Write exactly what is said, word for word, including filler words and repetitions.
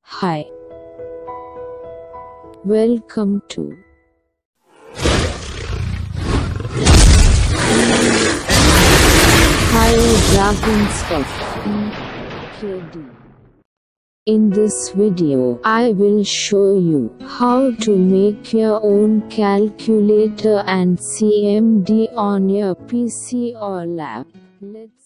Hi. Welcome to Higher Dragons of K D. In this video, I will show you how to make your own calculator and C M D on your P C or lap. Let's